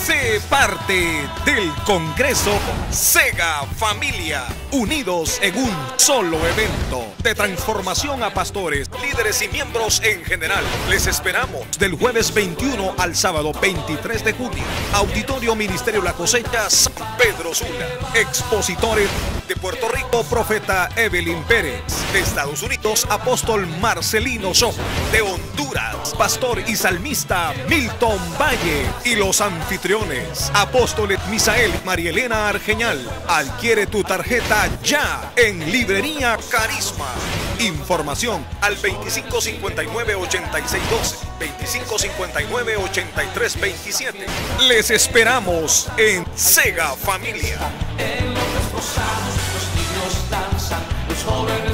Sé parte del Congreso Sega Familia, unidos en un solo evento de transformación a pastores, líderes y miembros en general. Les esperamos del jueves 21 al sábado 23 de junio. Auditorio Ministerio La Cosecha, San Pedro Sula. Expositores de Puerto Rico, Profeta Evelyn Pérez. De Estados Unidos, Apóstol Marcelino Soto. De Honduras, Pastor y Salmista Milton Valle. Y los anfitriones, Apóstoles Misael Marielena Argeñal. Adquiere tu tarjeta ya en Librería Carisma. Información al 2559-8612, 2559-8327. Les esperamos en Sega Familia. En los desposados los niños danzan, los jóvenes